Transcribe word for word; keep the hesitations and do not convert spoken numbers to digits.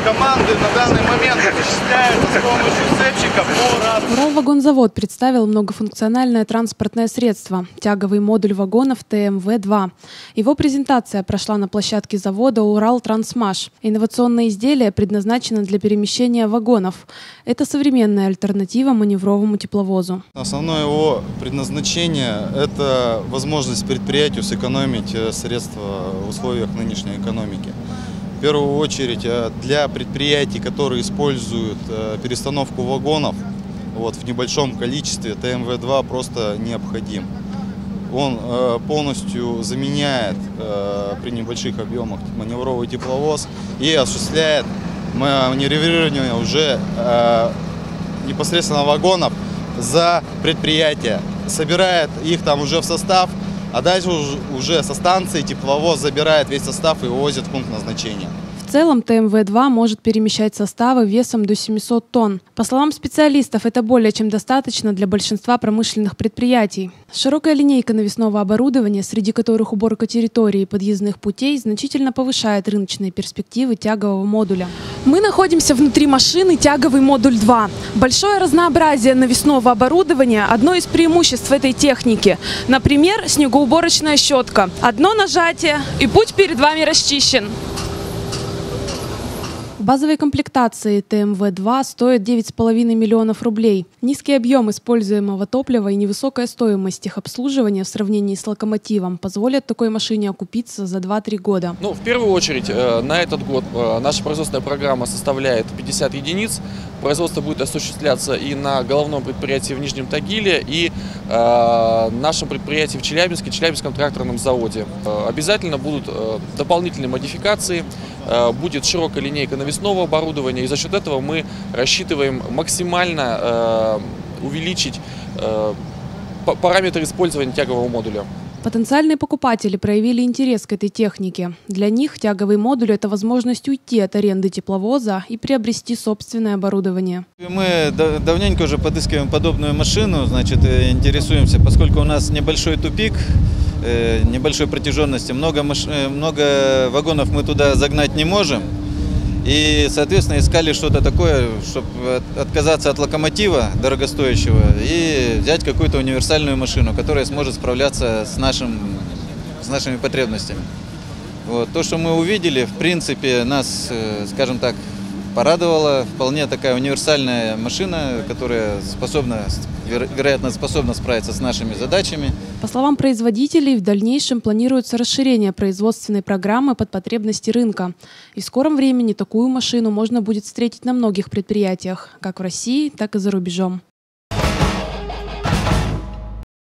команды на данный момент осуществляются с помощью цепчика по рации. Уралвагонзавод представил многофункциональное транспортное средство – тяговый модуль вагонов Т М В два. Его презентация прошла на площадке завода «Уралтрансмаш». Инновационное изделие предназначено для перемещения вагонов. Это современная альтернатива маневровому тепловозу. Основное его предназначение – это возможность предприятию сэкономить средства в условиях нынешней экономики. В первую очередь для предприятий, которые используют перестановку вагонов вот, в небольшом количестве, Т М В два просто необходим. Он полностью заменяет при небольших объемах маневровый тепловоз и осуществляет маневрирование уже непосредственно вагонов за предприятие. Собирает их там уже в состав, а дальше уже со станции тепловоз забирает весь состав и увозит в пункт назначения. В целом Т М В два может перемещать составы весом до семисот тонн. По словам специалистов, это более чем достаточно для большинства промышленных предприятий. Широкая линейка навесного оборудования, среди которых уборка территории и подъездных путей, значительно повышает рыночные перспективы тягового модуля. Мы находимся внутри машины «Тяговый модуль два». Большое разнообразие навесного оборудования – одно из преимуществ этой техники. Например, снегоуборочная щетка. Одно нажатие – и путь перед вами расчищен. В базовой комплектации Т М В два стоит девять с половиной миллионов рублей. Низкий объем используемого топлива и невысокая стоимость их обслуживания в сравнении с локомотивом позволят такой машине окупиться за два-три года. Ну, в первую очередь, на этот год наша производственная программа составляет пятьдесят единиц. Производство будет осуществляться и на головном предприятии в Нижнем Тагиле, и э, нашем предприятии в Челябинске, Челябинском тракторном заводе. Э, обязательно будут э, дополнительные модификации, э, будет широкая линейка навесного оборудования, и за счет этого мы рассчитываем максимально э, увеличить э, параметры использования тягового модуля. Потенциальные покупатели проявили интерес к этой технике. Для них тяговый модуль – это возможность уйти от аренды тепловоза и приобрести собственное оборудование. Мы давненько уже подыскиваем подобную машину, значит, интересуемся, поскольку у нас небольшой тупик, небольшой протяженности, много, маш... много вагонов мы туда загнать не можем. И, соответственно, искали что-то такое, чтобы отказаться от локомотива дорогостоящего и взять какую-то универсальную машину, которая сможет справляться с, нашим, с нашими потребностями. Вот. То, что мы увидели, в принципе, нас, скажем так, порадовало. Вполне такая универсальная машина, которая способна, вероятно, способна справиться с нашими задачами. По словам производителей, в дальнейшем планируется расширение производственной программы под потребности рынка. И в скором времени такую машину можно будет встретить на многих предприятиях, как в России, так и за рубежом.